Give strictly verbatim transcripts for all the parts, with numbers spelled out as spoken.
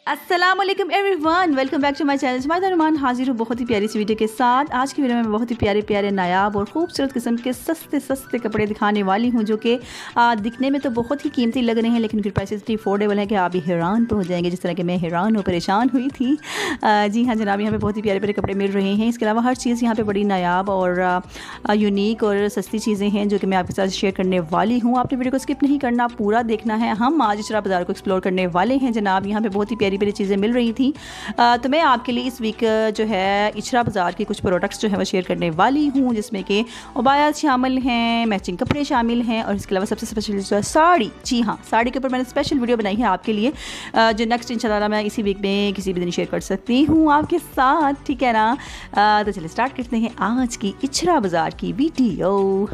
अस्सलामुअलैकुम everyone, welcome back to my channel. मैं रहमान हाजिर हूँ बहुत ही प्यारी सी वीडियो के साथ। आज की वीडियो में मैं बहुत ही प्यारे प्यारे नायाब और खूबसूरत किस्म के सस्ते सस्ते कपड़े दिखाने वाली हूँ, जो कि दिखने में तो बहुत ही कीमती लग रहे हैं, लेकिन फिर प्राइस इतनी अफोर्डेबल है कि आप भी हैरान तो हो जाएंगे, जिस तरह के मैं हैरान और परेशान हुई थी। आ, जी हाँ जनाब, यहाँ पे बहुत ही प्यारे प्यारे कपड़े मिल रहे हैं। इसके अलावा हर चीज़ यहाँ पर बड़ी नायाब और यूनिक और सस्ती चीज़ें हैं, जो कि मैं आपके साथ शेयर करने वाली हूँ। आपने वीडियो को स्किप नहीं करना, पूरा देखना है। हम आज इचरा बाज़ार को एक्सप्लोर करने वाले हैं जनाब। यहाँ पे बहुत ही प्यारी प्यारी चीज़ें मिल रही थी, आ, तो मैं आपके लिए इस वीक जो है इचरा बाज़ार के कुछ प्रोडक्ट्स जो है वो शेयर करने वाली हूँ, जिसमें कि अबाया शामिल हैं, मैचिंग कपड़े शामिल हैं, और इसके अलावा सबसे स्पेशल जो है साड़ी। जी हाँ, साड़ी के ऊपर मैंने स्पेशल वीडियो बनाई है आपके लिए, आ, जो नेक्स्ट इंशाल्लाह मैं इसी वीक में किसी भी दिन शेयर कर सकती हूँ आपके साथ, ठीक है ना। आ, तो चलिए स्टार्ट करते हैं आज की इचरा बाज़ार की वीडियो।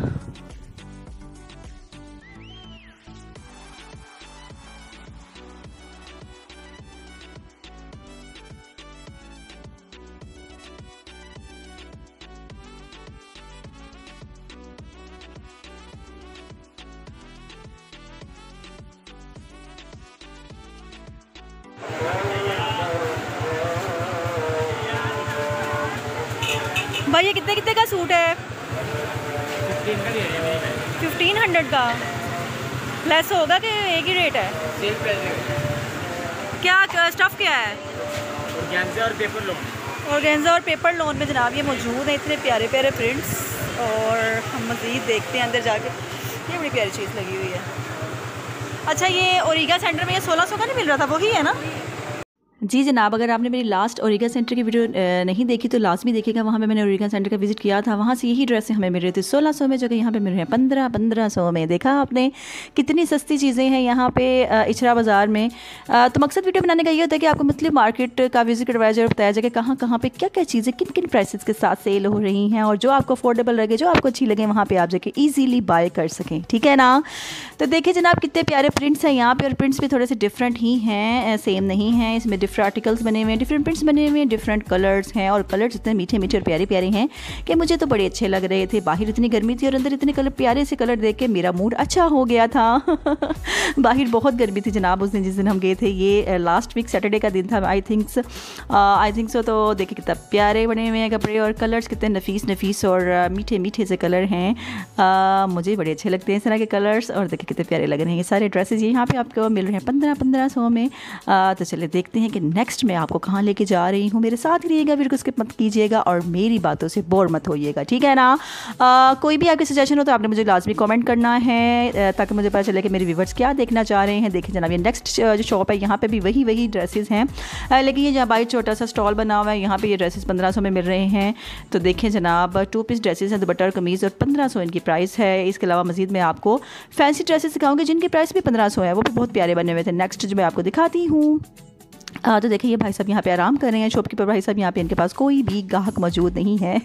भाई ये कितने कितने का सूट है? फिफ्टीन हंड्रेड का लेस होगा कि एक ही रेट है? क्या स्टफ़ क्या है? ऑर्गेन्जा और पेपर लोन। ऑर्गेन्जा और पेपर लोन में जनाब ये मौजूद है, इतने प्यारे प्यारे प्रिंट्स। और हम मज़ीद देखते हैं अंदर जाके, ये बड़ी प्यारी चीज़ लगी हुई है। अच्छा, ये ओरिगा सेंटर में ये सोलह सौ का नहीं मिल रहा था, वही है ना? जी जनाब, अगर आपने मेरी लास्ट ओरिगा सेंटर की वीडियो नहीं देखी तो लास्ट भी देखिएगा। वहाँ पे मैंने ओरिगा सेंटर का विजिट किया था। वहाँ से यही ड्रेसें हमें मिल रही थी सोलह सौ में, जो कि यहाँ पे मिल रहे हैं पंद्रह पंद्रह सौ में। देखा आपने कितनी सस्ती चीज़ें हैं यहाँ पे इचरा बाज़ार में। तो मकसद वीडियो बनाने का ये होता है कि आपको मुस्लिम मार्केट का विजिट करवाया जाए और बताया जाए कि कहाँ कहाँ पर क्या क्या चीज़ें किन किन प्राइसेस के साथ सेल हो रही हैं, और जो आपको अफोर्डेबल लगे, जो आपको अच्छी लगे, वहाँ पर आप जाके ईजीली बाय कर सकें, ठीक है ना। तो देखिए जनाब, कितने प्यारे प्रिंट्स हैं यहाँ पे, और प्रिंट्स भी थोड़े से डिफरेंट ही हैं, सेम नहीं हैं। इसमें डिफरेंट आर्टिकल्स बने हुए हैं, डिफरेंट प्रिंट्स बने हुए हैं, डिफरेंट कलर्स हैं, और कलर्स इतने मीठे मीठे और प्यारे प्यारे हैं कि मुझे तो बड़े अच्छे लग रहे थे। बाहर इतनी गर्मी थी और अंदर इतने कलर, प्यारे से कलर देख के मेरा मूड अच्छा हो गया था। बाहर बहुत गर्मी थी जनाब उस दिन जिस दिन हम गए थे। ये लास्ट वीक सैटरडे का दिन था आई थिंक्स आई थिंक सो। तो देखिए कितना प्यारे बने हुए हैं कपड़े, और कलर्स कितने नफीस नफीस और मीठे मीठे से कलर हैं। मुझे बड़े अच्छे लगते हैं इस तरह के कलर्स, और देखिए कितने प्यारे लग रहे हैं। ये सारे ड्रेसेस यहाँ पे आपको मिल रहे हैं पंद्रह पंद्रह सौ में। आ, तो चलिए देखते हैं कि नेक्स्ट मैं आपको कहाँ लेके जा रही हूँ। मेरे साथ रहिएगा, वीडियो को स्किप मत कीजिएगा और मेरी बातों से बोर मत होइएगा, ठीक है ना। आ, कोई भी आपके सजेशन हो तो आपने मुझे लाजमी कमेंट करना है, ताकि मुझे पता चले कि मेरे व्यूवर्स क्या देखना चाह रहे हैं। देखिए जनाब, ये नेक्स्ट जो शॉप है यहाँ पे भी वही वही ड्रेसेस हैं, लेकिन ये जहाँ बाई छोटा सा स्टॉल बना हुआ है, यहाँ पे ये ड्रेसेस पंद्रह सौ में मिल रहे हैं। तो देखें जनाब, टू पीस ड्रेसेस हैं, दुपट्टा और कमीज़, और पंद्रह सौ इनकी प्राइस है। इसके अलावा मजीद मैं आपको फैंसी ड्रेसेस दिखाऊंगी जिनकी प्राइस भी पंद्रह सौ है, वो भी बहुत प्यारे बने हुए थे। नेक्स्ट जो मैं आपको दिखाती हूँ, आ, तो देखिए ये भाई साहब यहाँ पे आराम कर रहे हैं, शॉपकीपर भाई साहब यहाँ पे, इनके पास कोई भी ग्राहक मौजूद नहीं है।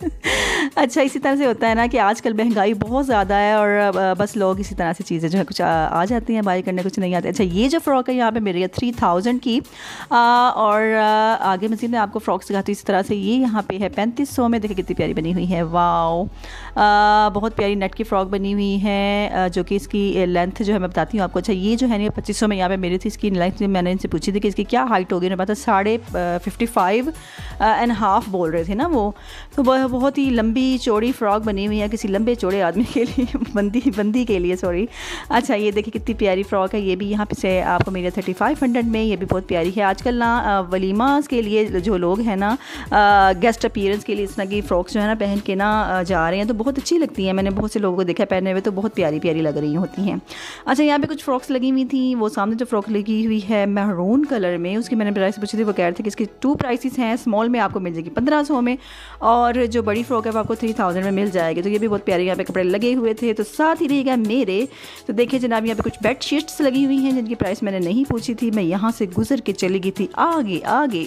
अच्छा, इसी तरह से होता है ना कि आजकल महंगाई बहुत ज़्यादा है, और बस लोग इसी तरह से चीज़ें जो है कुछ आ, आ जाती हैं बाई करने, कुछ नहीं आते। अच्छा, ये जो फ़्रॉक है यहाँ पे मेरी है थ्री थाउजेंड की, आ, और आ, आगे मज़ीद मैं आपको फ़्रॉक्स दिखाती हूँ इसी तरह से। ये यहाँ पे है पैंतीस सौ में। देखिए कितनी प्यारी बनी हुई है, वाओ, बहुत प्यारी नेट की फ़्रॉक बनी हुई है, जो कि इसकी लेंथ जो है मैं बताती हूँ आपको। अच्छा, ये जो है ना पच्चीस सौ में यहाँ पे मेरी थी। इसकी लेंथ मैंने इनसे पूछी थी कि इसकी क्या हाइट होगी, ना पता साढ़े फिफ्टी फाइव एंड हाफ बोल रहे थे ना वो। तो वह बहुत ही लंबी चौड़ी फ्रॉक बनी हुई है किसी लंबे चौड़े आदमी के लिए, बंदी बंदी के लिए, सॉरी। अच्छा, ये देखिए कितनी प्यारी फ्रॉक है, ये भी यहाँ पे से आपको मेरे थर्टी फाइव हंड्रेड में। ये भी बहुत प्यारी है। आजकल ना वलीमास के लिए जो लोग हैं ना, गेस्ट अपीयरेंस के लिए इस तरह की फ्रॉक्स जो है ना पहन के ना जा रहे हैं, तो बहुत अच्छी लगती हैं। मैंने बहुत से लोगों को देखा पहने हुए, तो बहुत प्यारी प्यारी लग रही होती हैं। अच्छा, यहाँ पे कुछ फ्रॉक्स लगी हुई थी। वो सामने जो फ्रॉक लगी हुई है मैरून कलर में, उसकी मैंने प्राइस पूछी थी, वो कह रहे थे कि इसके टू प्राइसेस हैं। स्मॉल में आपको मिल जाएगी पंद्रह सौ में, और जो बड़ी फ्रॉक है वो आपको थ्री थाउजेंड में मिल जाएगी। तो ये भी बहुत प्यारे यहाँ पे कपड़े लगे हुए थे। तो साथ ही रहेगा मेरे। तो देखिए जनाब, यहाँ पे कुछ बेड शीट्स लगी हुई हैं जिनकी प्राइस मैंने नहीं पूछी थी, मैं यहाँ से गुजर के चली गई थी आगे आगे।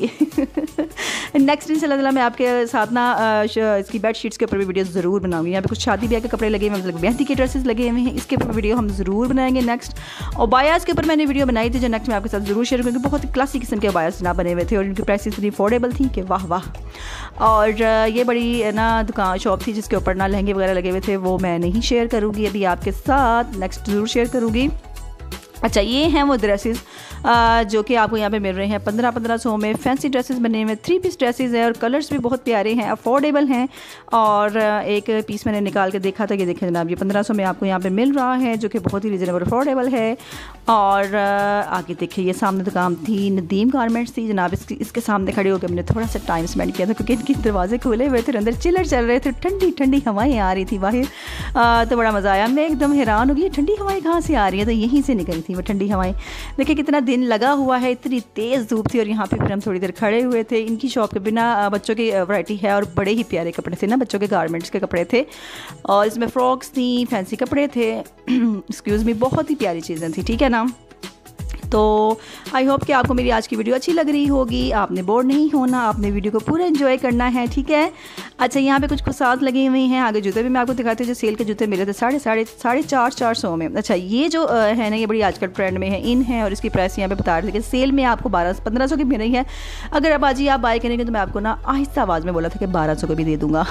नेक्स्ट इंशाल्लाह मैं आपके साथ ना इसकी बेड शीट्स के ऊपर भी वीडियो ज़रूर बनाऊंगी। यहाँ पे कुछ शादी ब्याह के कपड़े लगे हुए हैं, मतलब मेहंदी के ड्रेसेस लगे हुए हैं, इसके ऊपर वीडियो हम ज़रूर बनाएंगे नेक्स्ट। और बायास के ऊपर मैंने वीडियो बनाई थी, जो नेक्स्ट मैं आपके साथ ज़रूर शेयर करूँगी। बहुत ही क्लासिक किस्म के बायास ना बने हुए थे, और इनकी प्राइस इतनी अफोर्डेबल थी कि वाह वाह। और ये बड़ी ना दुकान शॉप थी जिसके ऊपर ना लहंगे वगैरह लगे हुए थे, वो मैं नहीं शेयर करूँगी अभी आपके साथ, नेक्स्ट ज़रूर शेयर करूँगी। अच्छा, ये हैं वो ड्रेसेस जो कि आपको यहाँ पे मिल रहे हैं पंद्रह पंद्रह सौ में। फैंसी ड्रेसेस बने हुए, थ्री पीस ड्रेसेस हैं और कलर्स भी बहुत प्यारे हैं, अफोर्डेबल हैं। और एक पीस मैंने निकाल के देखा था, ये देखें जनाब, ये पंद्रह सौ में आपको यहाँ पे मिल रहा है, जो कि बहुत ही रीज़नेबल अफोर्डेबल है। और आगे देखिए, ये सामने दुकान थी नदीम गारमेंट्स थी जनाब। इसकी इसके सामने खड़े होकर मैंने थोड़ा सा टाइम स्पेंड किया था, क्योंकि इनके दरवाजे खुले हुए थे, अंदर चिलर चल रहे थे, ठंडी ठंडी हवाएँ आ रही थी बाहर, तो बड़ा मज़ा आया। मैं एकदम हैरान हो गई, ठंडी हवाएँ कहाँ से आ रही हैं, तो यहीं से निकली थी वो ठंडी हवाएं। देखिए कितना दिन लगा हुआ है, इतनी तेज़ धूप थी, और यहाँ पे फिर हम थोड़ी देर खड़े हुए थे। इनकी शॉप के बिना बच्चों की वैरायटी है और बड़े ही प्यारे कपड़े थे ना, बच्चों के गारमेंट्स के कपड़े थे, और इसमें फ्रॉक्स थी, फैंसी कपड़े थे, एक्सक्यूज़ मी, बहुत ही प्यारी चीज़ें थी, ठीक है ना। तो आई होप कि आपको मेरी आज की वीडियो अच्छी लग रही होगी, आपने बोर नहीं होना, आपने वीडियो को पूरा एंजॉय करना है, ठीक है। अच्छा, यहाँ पे कुछ खुसात लगी हुई हैं, आगे जूते भी मैं आपको दिखाती हूँ, जो सेल के जूते मिले थे साढ़े साढ़े साढ़े चार चार सौ में। अच्छा, ये जो है ना, ये बड़ी आजकल ट्रेंड में है, इन है, और इसकी प्राइस यहाँ पे बता रहे थे कि सेल में आपको बारह पंद्रह सौ की मिल रही है। अगर अब आज ही आप बाय करेंगे तो मैं आपको ना आहिस्ता आवाज़ में बोला था कि बारह सौ को भी दे दूँगा।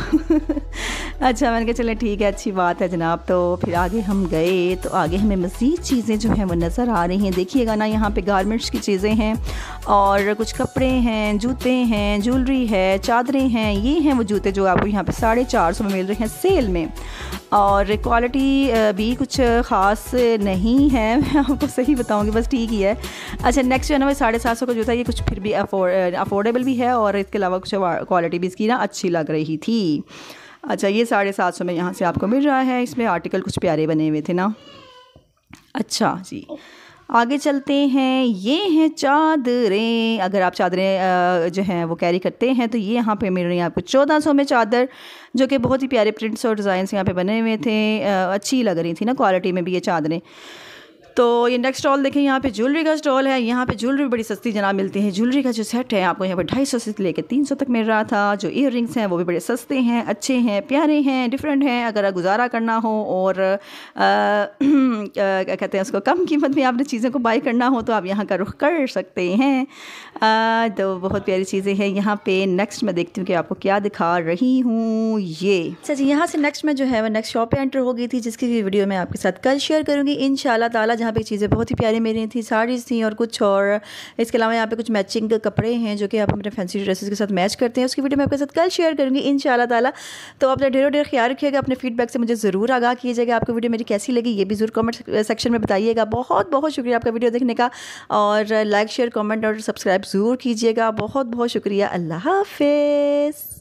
अच्छा, मैंने कहा चलें ठीक है, अच्छी बात है जनाब। तो फिर आगे हम गए, तो आगे हमें मज़ीद चीज़ें जो हैं वो नज़र आ रही हैं। देखिएगा ना, यहाँ पे गारमेंट्स की चीज़ें हैं, और कुछ कपड़े हैं, जूते हैं, ज्वेलरी है, चादरें हैं। ये हैं वो जूते जो आपको यहाँ पे साढ़े चार सौ में मिल रहे हैं सेल में, और क्वालिटी भी कुछ ख़ास नहीं है, मैं आपको सही बताऊँगी, बस ठीक ही है। अच्छा, नेक्स्ट जो है ना, वो साढ़े सात सौ का जूता, ये कुछ फिर भी अफोर्ड अफोर्डेबल भी है, और इसके अलावा कुछ क्वालिटी भी इसकी ना अच्छी लग रही थी। अच्छा, ये साढ़े सात सौ में यहाँ से आपको मिल रहा है। इसमें आर्टिकल कुछ प्यारे बने हुए थे ना। अच्छा जी, आगे चलते हैं। ये हैं चादरें, अगर आप चादरें जो हैं वो कैरी करते हैं तो ये यहाँ पे मिल रही हैं आपको चौदह सौ में चादर, जो कि बहुत ही प्यारे प्रिंट्स और डिज़ाइंस यहाँ पे बने हुए थे, अच्छी लग रही थी ना क्वालिटी में भी ये चादरें। तो ये नेक्स्ट स्टॉल देखें, यहाँ पे ज्वेलरी का स्टॉल है। यहाँ पे ज्वेलरी बड़ी सस्ती जनाब मिलती है। ज्वेलरी का जो सेट है आपको यहाँ पे ढाई सौ से लेकर तीन सौ तक मिल रहा था। जो ईयर रिंग्स हैं वो भी बड़े सस्ते हैं, अच्छे हैं, प्यारे हैं, डिफरेंट हैं। अगर गुजारा करना हो और क्या कहते हैं उसको, कम कीमत में आपने चीज़ों को बाई करना हो तो आप यहाँ का रुख कर सकते हैं। आ, तो बहुत प्यारी चीज़ें हैं यहाँ पे। नेक्स्ट मैं देखती हूँ कि आपको क्या दिखा रही हूँ। ये अच्छा जी, यहाँ से नेक्स्ट में जो है वो नेक्स्ट शॉप पे एंटर हो गई थी, जिसकी वीडियो मैं आपके साथ कल शेयर करूँगी इंशाल्लाह ताला। जहाँ पे चीज़ें बहुत ही प्यारी मेरी थी, साड़ीज़ थी और कुछ, और इसके अलावा यहाँ पे कुछ मैचिंग कपड़े हैं जो कि आप अपने फैंसी ड्रेसेस के साथ मैच करते हैं। उसकी वीडियो मैं आपके साथ कल शेयर करूँगी इंशाल्लाह ताला। तो अपना ढेरों ढेर ख्याल रखिएगा, अपने फीडबैक से मुझे ज़रूर आगाह कीजिएगा। आपको वीडियो मेरी कैसी लगी ये भी ज़रूर कमेंट सेक्शन में बताइएगा। बहुत बहुत शुक्रिया आपका वीडियो देखने का, और लाइक शेयर कमेंट और सब्सक्राइब ज़रूर कीजिएगा। बहुत बहुत शुक्रिया। अल्लाह हाफ़िज़।